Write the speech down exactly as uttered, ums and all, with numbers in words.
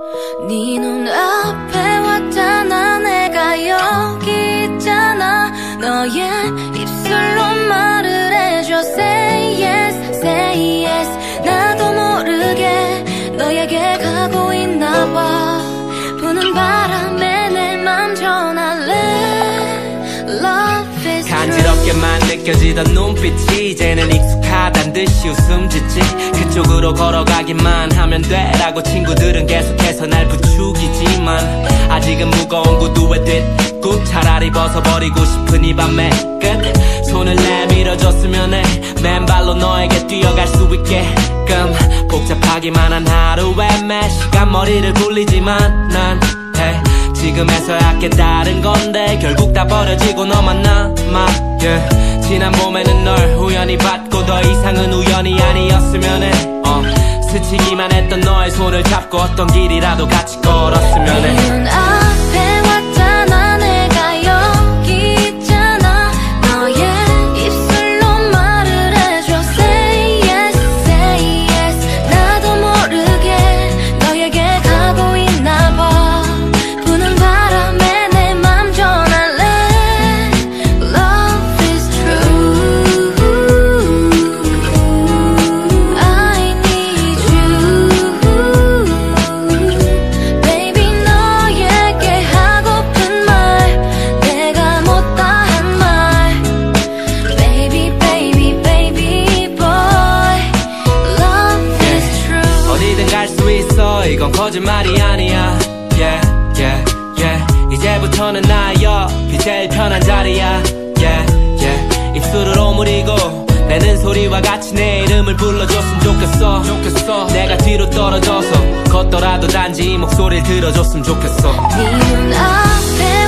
네 눈앞에 왔잖아. 내가 여기 있잖아. 너의 입술로 말을 해줘. Say yes, say yes. 나도 모르게 너에게 가고 있나봐. 부는 바람에 내 맘 전할래. Love is true. 간지럽게만 느껴지던 눈빛이 이제는 익숙하단 듯이 웃음 짓지. 그쪽으로 걸어가기만 하면 돼라고 친구들은 계속해서 날 부추기지만 아직은 무거운 구두에 뒷굽 차라리 벗어버리고 싶은 이 밤의 끝. 손을 내밀어줬으면 해. 맨발로 너에게 뛰어갈 수 있게끔. 복잡하기만 한 하루에 매 시간 머리를 굴리지만 난 hey, 지금에서야 깨달은 건데 결국 다 버려지고 너만 남아. yeah. 지난 봄에는 널 우연히 봤고 더 이상은 우연이 아니었으면 해. 어, 스치기만 했던 너의 손을 잡고 어떤 길이라도 같이 걸었으면 해. 네 눈앞에 왔잖아. 내가 여기 있잖아. 너의 입술로 말을 해줘. Say yes, say yes. 나도 모르게 너에게 가고 있나봐. 부는 바람에 내 맘 전할래. Love is true. I need you. Baby 너에게 하고픈 말 내가 못다 한 말. Baby baby baby boy. Love is true. 어디든 갈 수 있어. 이건 거짓말이 아니야. Yeah, yeah, yeah. 이제부터는 나의 옆이 제일 편한 자리야. Yeah, yeah. 입술을 오므리고 내는 소리와 같이 내 이름을 불러줬으면 좋겠어. 좋겠어. 내가 뒤로 떨어져서 걷더라도 단지 이 목소리를 들어줬으면 좋겠어. 네 눈앞에